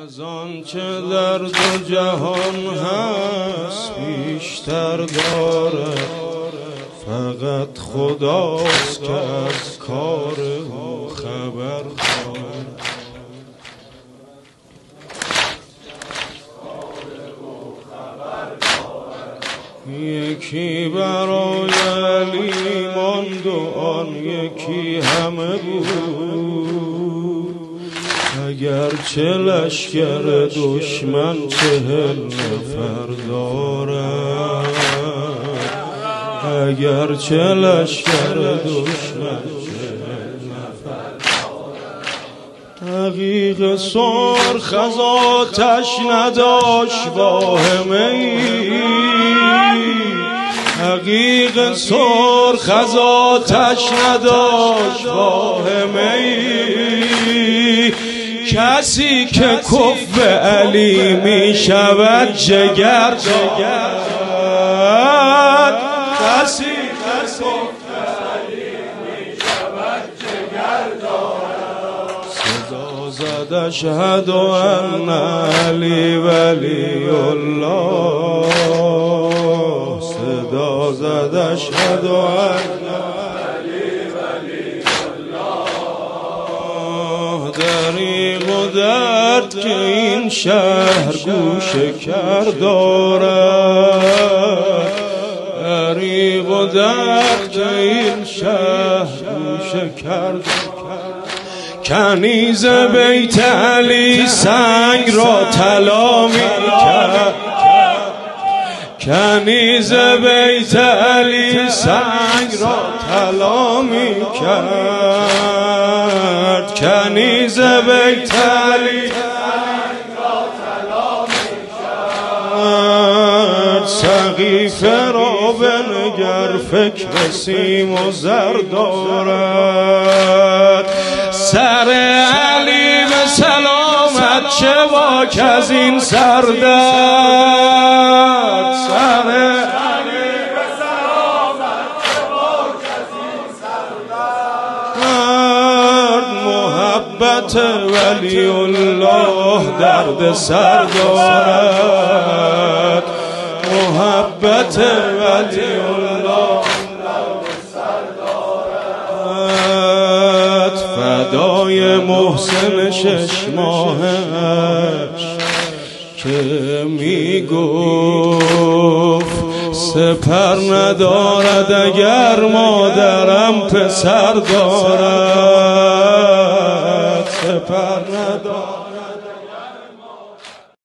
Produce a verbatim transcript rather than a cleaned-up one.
از آن چه در دو جهان هست بیشتر داره، فقط خداست که از کار او خبر داره. یکی برای علی ماند و آن یکی همه بود، اگرچه لشکر دشمن چهل نفر دارد، اگرچه لشکر دشمن چهل نفر دارد. عقیق سرخ از آتش نداشت واهمه ای، عقیق سرخ از آتش نداشت واهمه ای، کسی که کف علی می شود جگر دارد، کسی که کف علی می شود جگر دارد. صدا زد اشهد ان علی ولی الله، صدا زد اشهد ان علی ولی الله. دریغ و درد که این شهر گوشه کر دارد، دریغ و درد که این شهر گوشه کر دارد. کنیز بیت علی سنگ را طلا می کرد، کنیز بیت علی سنگ را طلا می کرد، کنیز بیت علی سنگ را طلا می کرد. سقیفه را بنگر فکر سیم و زر دارد، سر علی به سلامت چه باک از این سردرد، سر علی به سلامت چه باک از این سردرد. محبت ولی الله درد سر دارد، محبت ولی الله فدای محسن شش ماهش که می گفت سپر ندارد اگر مادرم پسر دارد، سپر ندارد